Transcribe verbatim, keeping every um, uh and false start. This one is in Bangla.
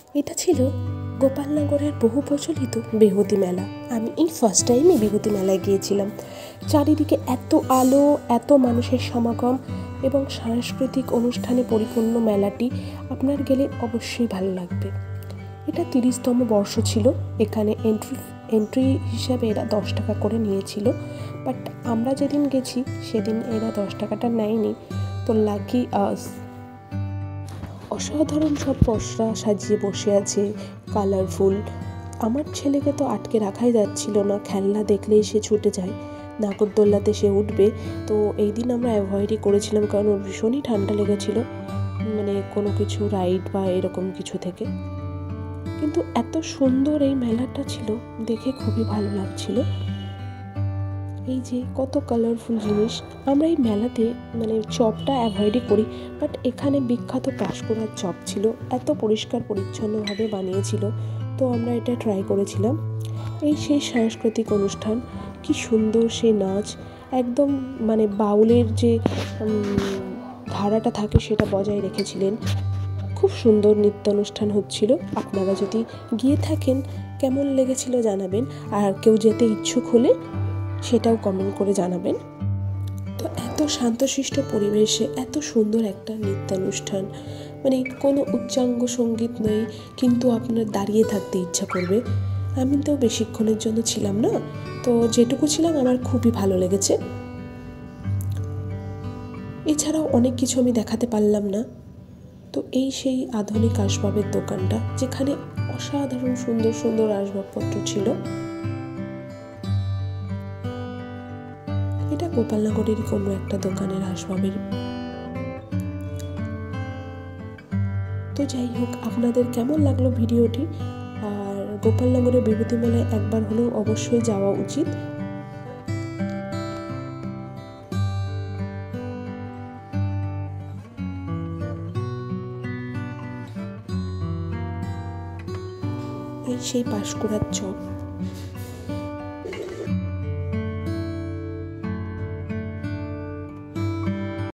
এটা ছিল গোপালনগরের বহু প্রচলিত বিভূতি মেলা। আমি এই ফার্স্ট টাইমই বিভূতি মেলায় গিয়েছিলাম। চারিদিকে এত আলো, এত মানুষের সমাগম এবং সাংস্কৃতিক অনুষ্ঠানে পরিপূর্ণ মেলাটি আপনার গেলে অবশ্যই ভালো লাগবে। এটা তিরিশতম বর্ষ ছিল। এখানে এন্ট্রি এন্ট্রি হিসাবে এরা দশ টাকা করে নিয়েছিল, বাট আমরা যেদিন গেছি সেদিন এরা দশ টাকাটা নেয়নি। তো লাকি আস। অসাধারণ সব পসরা সাজিয়ে বসে আছে, কালারফুল। আমার ছেলেকে তো আটকে রাখাই যাচ্ছিল না, খেলনা দেখলেই সে ছুটে যায়, নাগরদোল্লাতে সে উঠবে। তো এই দিন আমরা অ্যাভয়েডই করেছিলাম, কারণ ওর ভীষণই ঠান্ডা লেগেছিল, মানে কোনো কিছু রাইড বা এরকম কিছু থেকে। কিন্তু এত সুন্দর এই মেলাটা ছিল, দেখে খুবই ভালো লাগছিল। এই যে কত কালারফুল জিনিস। আমরা এই মেলাতে মানে চপটা অ্যাভয়েডই করি, বাট এখানে বিখ্যাত পাঁশকুড়ার চপ ছিল, এত পরিষ্কার পরিচ্ছন্নভাবে বানিয়েছিল, তো আমরা এটা ট্রাই করেছিলাম। এই সেই সাংস্কৃতিক অনুষ্ঠান, কি সুন্দর সেই নাচ, একদম মানে বাউলের যে ধারাটা থাকে সেটা বজায় রেখেছিলেন। খুব সুন্দর নৃত্যানুষ্ঠান হচ্ছিল। আপনারা যদি গিয়ে থাকেন কেমন লেগেছিল জানাবেন, আর কেউ যেতে ইচ্ছুক হলে সেটাও কমেন্ট করে জানাবেন। তো এত শান্তশিষ্ট পরিবেশে এত সুন্দর একটা নৃত্যানুষ্ঠান, মানে কোনো উচ্চাঙ্গ সঙ্গীত নেই, কিন্তু আপনার দাঁড়িয়ে থাকতে ইচ্ছা করবে। আমি তো বেশিক্ষণের জন্য ছিলাম না, তো যেটুকু ছিলাম আমার খুবই ভালো লেগেছে। এছাড়াও অনেক কিছু আমি দেখাতে পারলাম না। তো এই সেই আধুনিক আসবাবের দোকানটা, যেখানে অসাধারণ সুন্দর সুন্দর আসবাবপত্র ছিল। এটা গোপালনগরেরই কোনো একটা দোকানের আসবাবের। তো যাই হোক, আপনাদের কেমন লাগলো ভিডিওটি? আর গোপালনগরের বিভূতি মেলায় একবার হলেও অবশ্যই যাওয়া উচিত। এই সেই পাঁশকুড়ার চপ।